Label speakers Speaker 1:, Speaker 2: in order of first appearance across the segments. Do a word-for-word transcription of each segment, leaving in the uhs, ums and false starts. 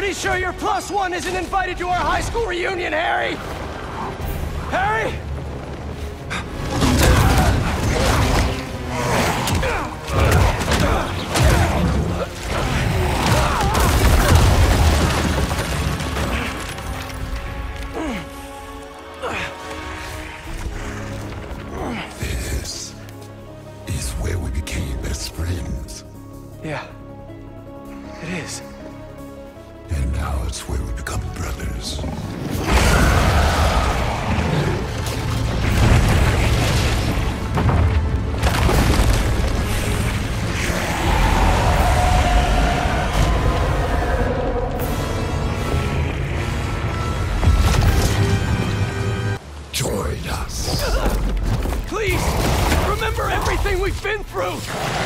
Speaker 1: Pretty sure your plus one isn't invited to our high school reunion, Harry! Harry?
Speaker 2: This is where we became best friends.
Speaker 1: Yeah, it is.
Speaker 2: And now it's where we become brothers. Join us.
Speaker 1: Please, remember everything we've been through!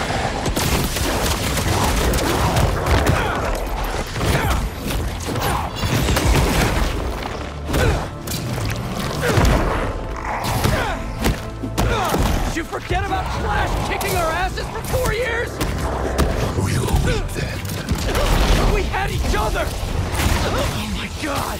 Speaker 1: Did you forget about Flash kicking our asses for four years?
Speaker 2: We'll meet then.
Speaker 1: We had each other! Oh my god!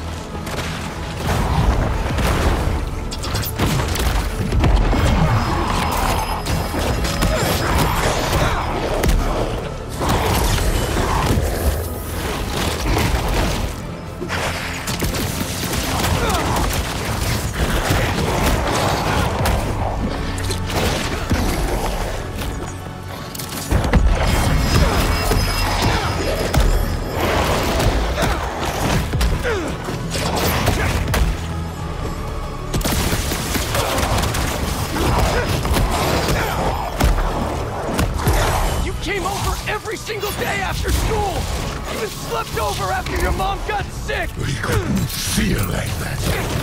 Speaker 1: Every single day after school! Even slept over after your mom got sick!
Speaker 2: We couldn't feel like that.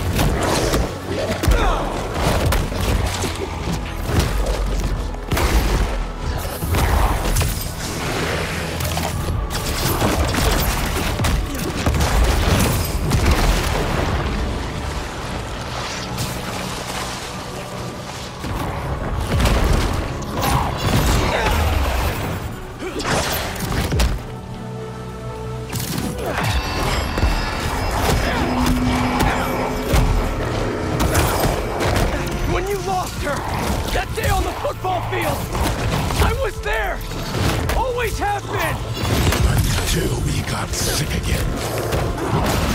Speaker 1: That day on the football field! I was there! Always have been!
Speaker 2: Until we got sick again.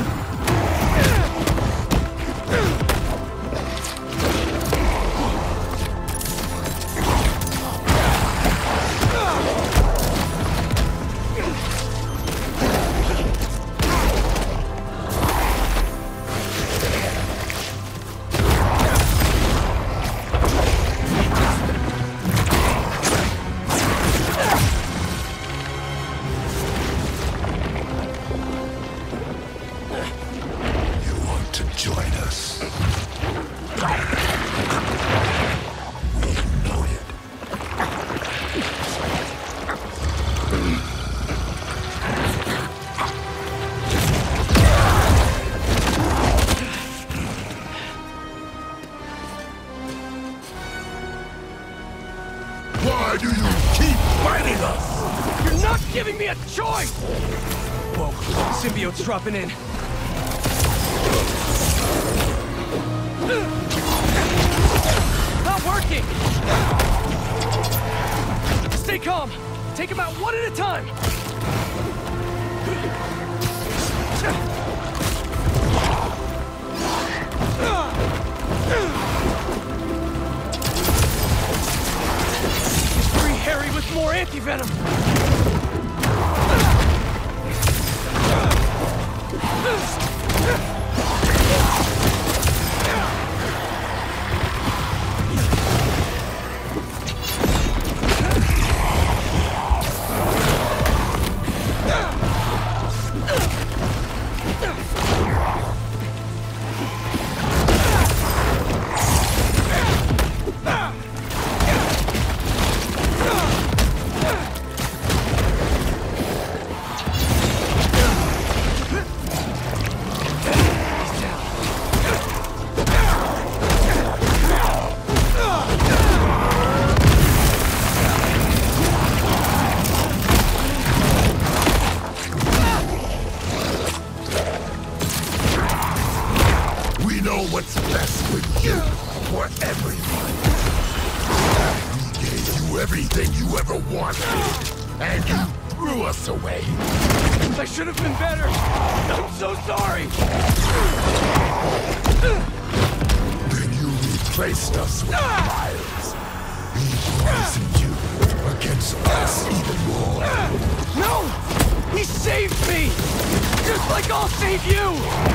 Speaker 2: Why do you keep fighting us?
Speaker 1: You're not giving me a choice! Whoa, symbiote's dropping in. Not working! Stay calm. Take him out one at a time. Free Harry with more anti-venom.
Speaker 2: everything you ever wanted, and you threw us away.
Speaker 1: I should have been better. I'm so sorry.
Speaker 2: Then you replaced us with Miles. He poisoned you against us even more.
Speaker 1: No! He saved me! Just like I'll save you!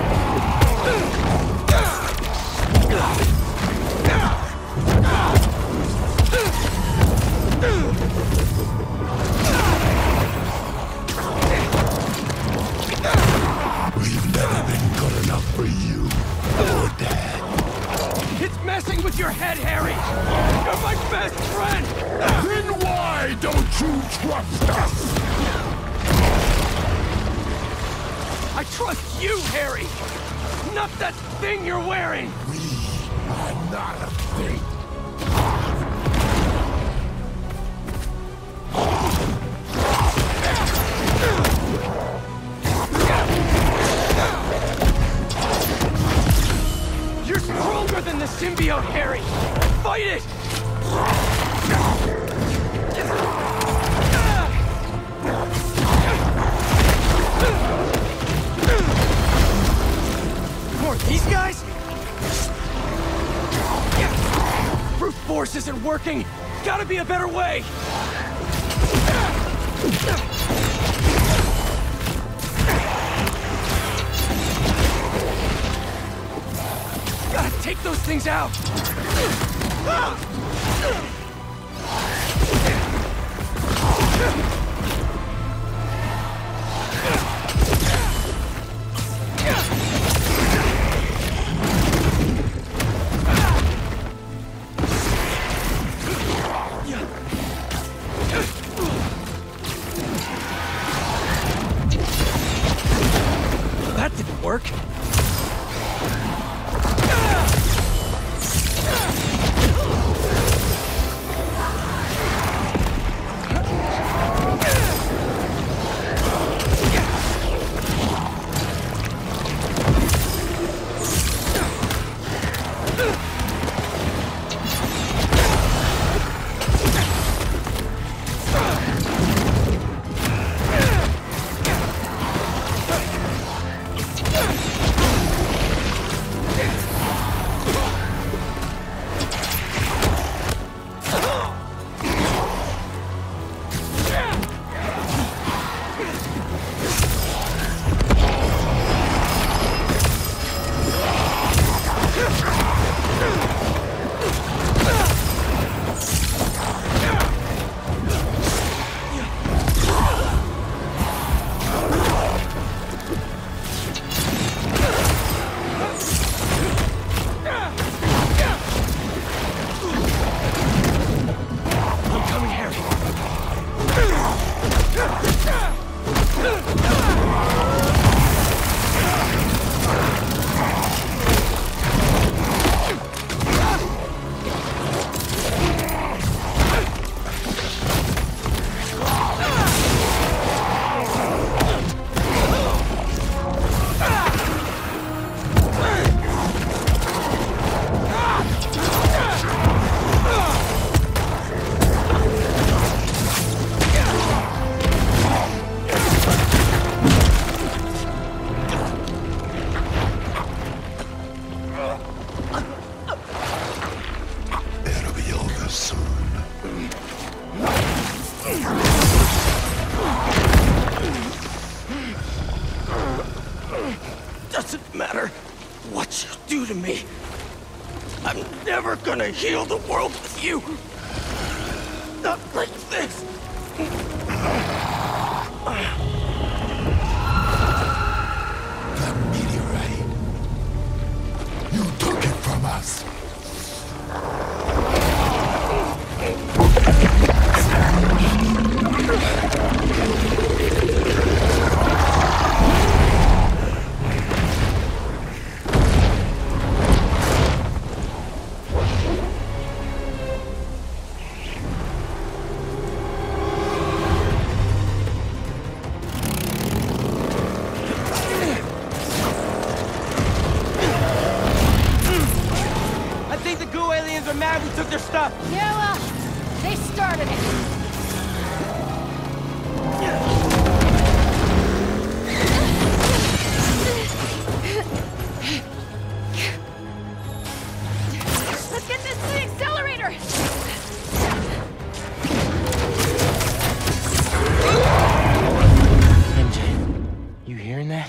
Speaker 2: We've never been good enough for you or Dad.
Speaker 1: It's messing with your head, Harry! You're my best friend!
Speaker 2: Then why don't you trust us?
Speaker 1: I trust you, Harry! Not that thing you're wearing!
Speaker 2: We are not a thing.
Speaker 1: You're stronger than the symbiote, Harry! Fight it! More of these guys? Brute force isn't working! Gotta be a better way! Gotta take those things out! That didn't work. Doesn't matter what you do to me. I'm never gonna heal the world with you. Not like this.
Speaker 2: The meteorite. You took it from us.
Speaker 1: I think the goo aliens are mad we took their stuff.
Speaker 3: Yeah, well, They started it! Let's get this to the accelerator!
Speaker 4: M J, you hearing that?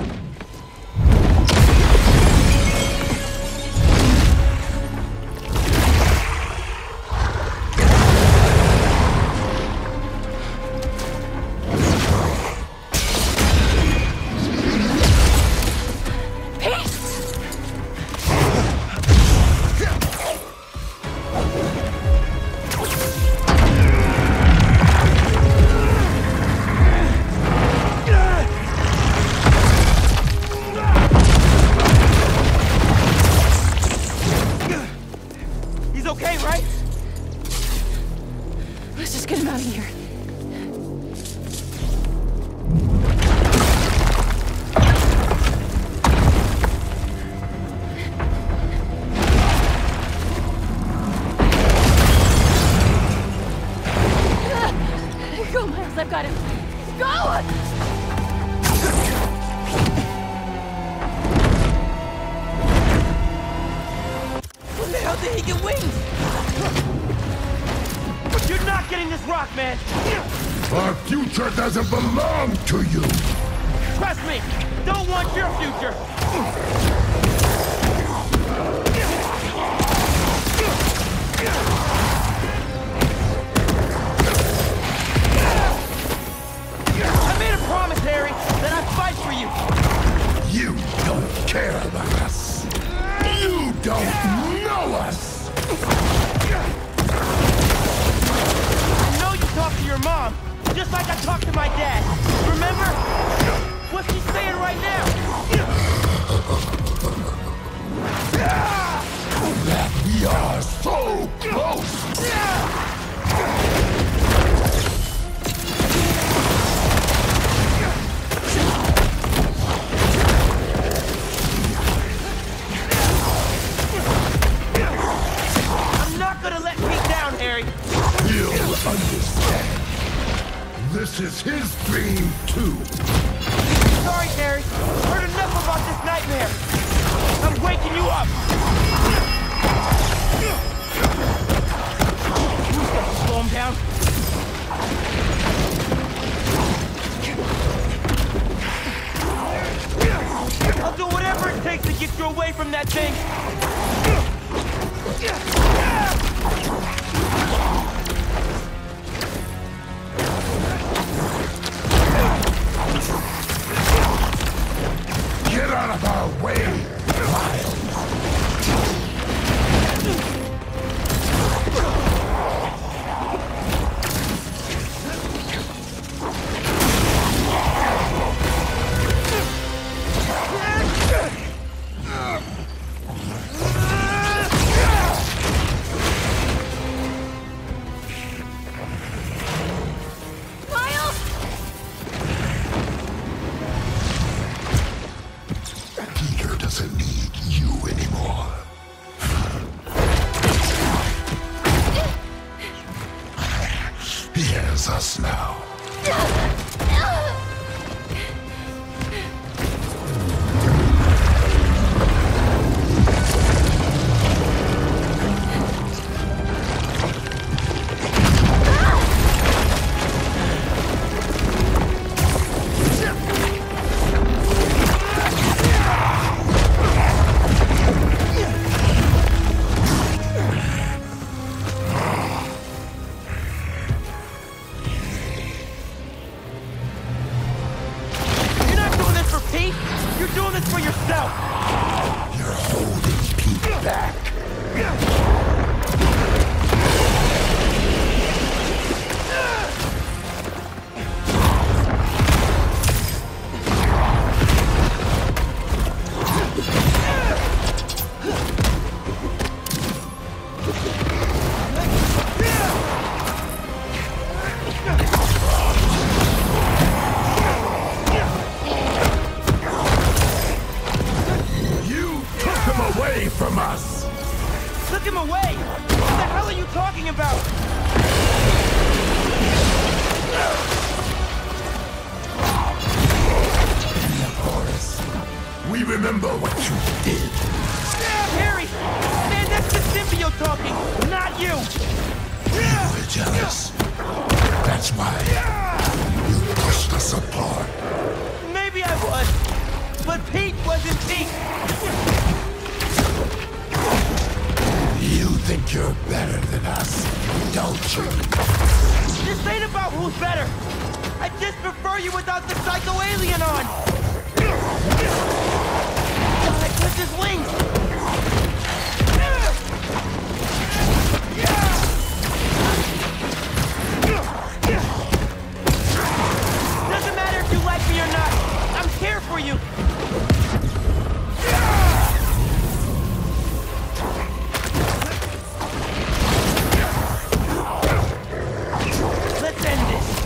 Speaker 3: I've got him. Go!
Speaker 1: When the hell did he get wings? But you're not getting this rock, man!
Speaker 2: Our future doesn't belong to you!
Speaker 1: Trust me! Don't want your future! I made a promise, Harry, that I'd fight for you!
Speaker 2: You don't care about us! You don't know us!
Speaker 1: I know you talked to your mom, just like I talked to my dad. Remember? What's she saying right now?
Speaker 2: That we are so close!
Speaker 1: I'm not gonna let Pete down, Harry.
Speaker 2: You'll understand. This is his dream, too.
Speaker 1: Sorry, Harry. Heard enough about this nightmare. I'm waking you up. Who's gonna slow him down? I'll do whatever it takes to get you away from that thing.
Speaker 2: Get out of our way, Miles! Peter doesn't need you anymore. He has us now. jealous. That's why you pushed us apart.
Speaker 4: Maybe I was, but Pete wasn't Pete.
Speaker 2: You think you're better than us, don't you?
Speaker 4: This ain't about who's better. I just prefer you without the psycho alien on. I clipped his wings. Doesn't matter if you like me or not. I'm here for you. Let's end this.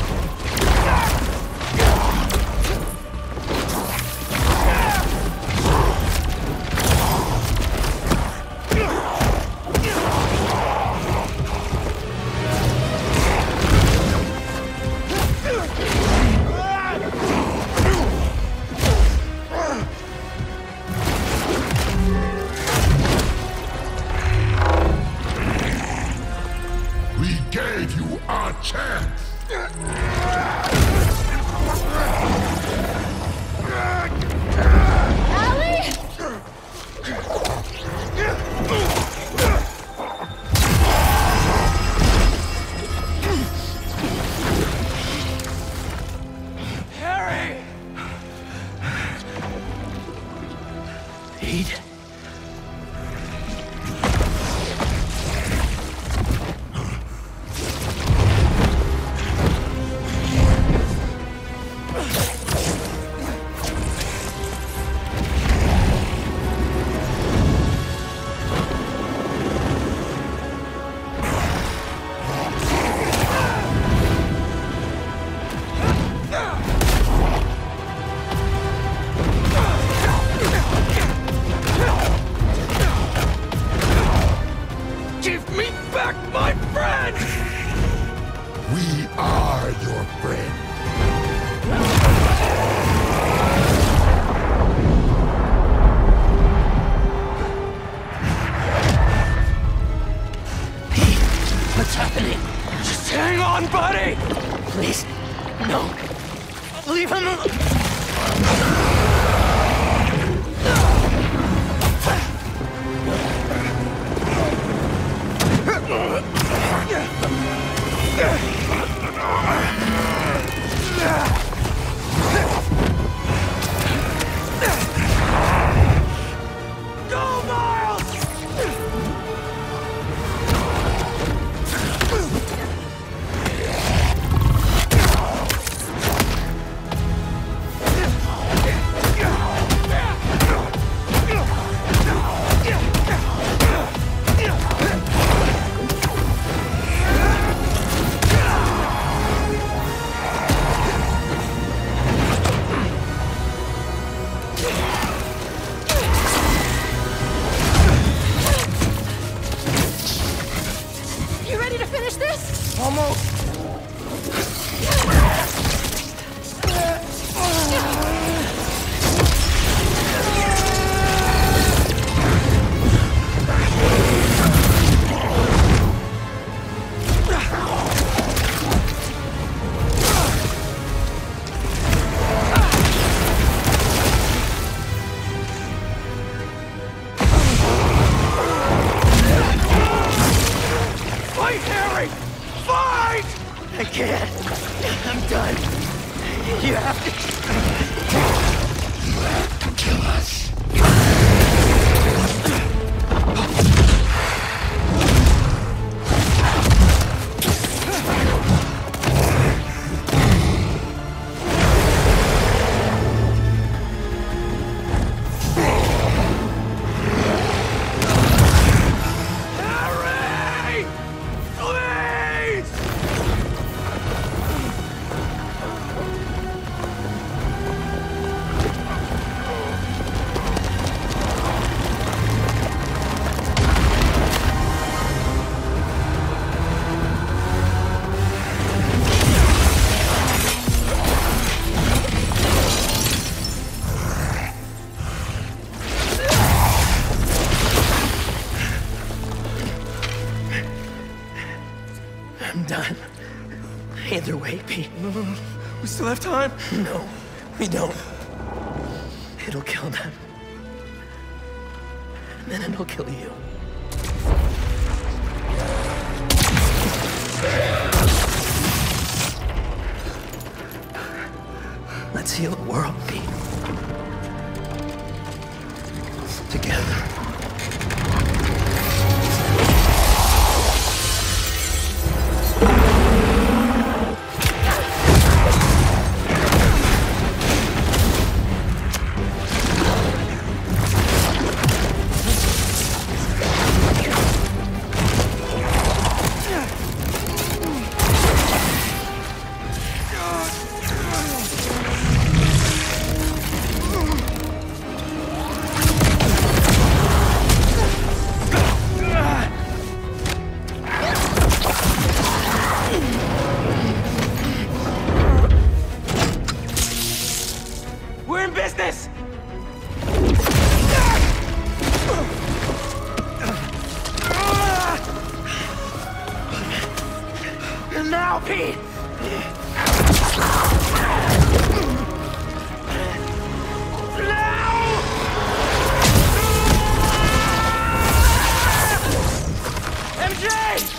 Speaker 2: We gave you our chance.
Speaker 3: Allie?
Speaker 1: Harry!
Speaker 4: Pete?
Speaker 1: Give me back my friend!
Speaker 2: We are your friend.
Speaker 1: What's happening? Just hang on, buddy! Please, no. Leave him alone. Go, Miles!
Speaker 3: You ready to finish this?
Speaker 4: Almost.
Speaker 1: Fight, Harry! Fight!
Speaker 4: I can't. I'm done. You have to...
Speaker 2: You have to kill us.
Speaker 1: Harry! Please! I'm done. Either way, Pete.
Speaker 5: No, no, no. We still have time.
Speaker 1: No, we don't. It'll kill them. And then it'll kill you. Let's heal the world, Pete. Together.
Speaker 4: We're in business!
Speaker 1: And now, Pete!
Speaker 4: M J!